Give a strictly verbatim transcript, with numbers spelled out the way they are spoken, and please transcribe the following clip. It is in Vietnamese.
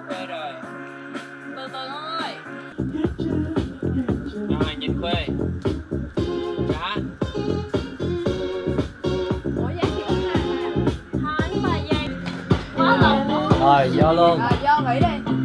Khuê rồi. Từ từ thôi. Rồi nhìn Khuê. Đó. Ủa dáng gì cũng hai hai. Hai ba giây. Quá lòng luôn. Rồi vô luôn. Rồi vô nghỉ đi.